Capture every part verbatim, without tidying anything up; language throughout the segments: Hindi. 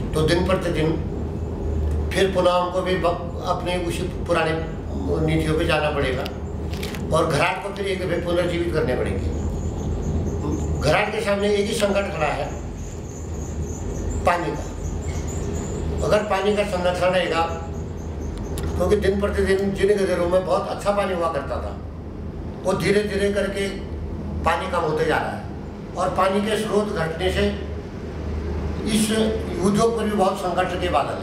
तो दिन प्रतिदिन फिर पुनः हमको भी अपने उसी पुराने नीतियों पे जाना पड़ेगा और घराट को फिर एक दफे पुनर्जीवित करने पड़ेंगे। घराट के सामने एक ही संकट खड़ा है, पानी का। अगर पानी का संरक्षण रहेगा, क्योंकि दिन प्रतिदिन जिन नहरों में बहुत अच्छा पानी हुआ करता था, वो धीरे धीरे करके पानी कम होते जा रहा है और पानी के स्रोत घटने से इस उद्योग पर भी बहुत संकट के बादल है।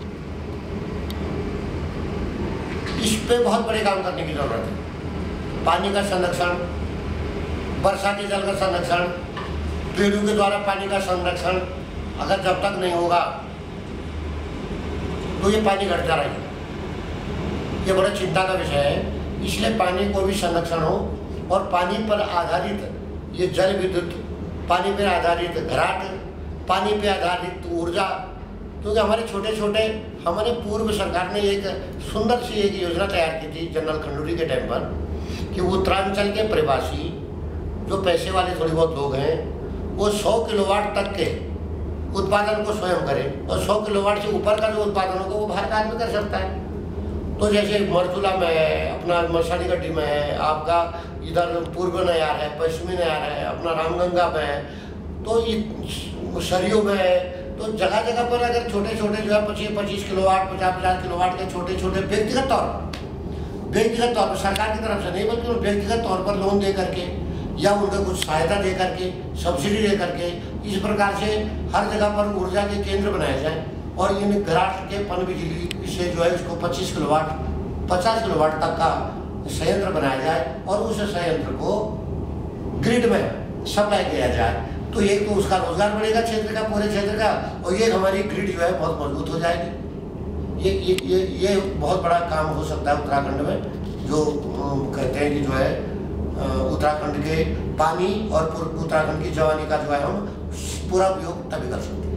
इस पे बहुत बड़े काम करने की जरूरत है। पानी का संरक्षण, वर्षा के जल का संरक्षण, पेड़ों के द्वारा पानी का संरक्षण अगर जब तक नहीं होगा तो ये पानी घटता रहेगा। ये बड़ा चिंता का विषय है। इसलिए पानी को भी संरक्षण हो और पानी पर आधारित ये जल विद्युत, पानी पर आधारित घराट, पानी पर आधारित ऊर्जा, क्योंकि हमारे छोटे छोटे हमारे पूर्व सरकार ने एक सुंदर सी एक योजना तैयार की थी जनरल खंडूरी के टाइम पर कि उत्तरांचल के प्रवासी जो पैसे वाले थोड़ी बहुत लोग हैं वो सौ किलोवाट तक के उत्पादन को स्वयं करें और सौ किलोवाट से ऊपर का जो उत्पादन होगा वो बाहर का आदमी कर सकता है। तो जैसे मरतुला में है, अपना मसानी गड्डी में है, आपका इधर पूर्व नयार है, पश्चिमी नयार है, अपना रामगंगा में है, तो सरयू में है। तो जगह जगह पर अगर छोटे छोटे जो है पच्चीस पच्चीस किलोवाट पचास पचास किलोवाट के छोटे छोटे व्यक्तिगत तौर पर व्यक्तिगत तौर पर सरकार की तरफ से नहीं बल्कि व्यक्तिगत तौर पर लोन दे करके या उनको कुछ सहायता दे करके, सब्सिडी दे करके, इस प्रकार से हर जगह पर ऊर्जा के केंद्र बनाए जाए और इन घराट के पन बिजली से जो है उसको पच्चीस किलोवाट पचास किलोवाट तक का संयंत्र बनाया जाए और उस संयंत्र को ग्रिड में सप्लाई किया जाए। तो एक तो उसका रोजगार बढ़ेगा क्षेत्र का, पूरे क्षेत्र का, और ये हमारी ग्रिड जो है बहुत मजबूत हो जाएगी। ये ये ये ये बहुत बड़ा काम हो सकता है उत्तराखंड में, जो कहते हैं कि जो है उत्तराखंड के पानी और उत्तराखंड की जवानी का जो है हम पूरा उपयोग तभी कर सकते हैं।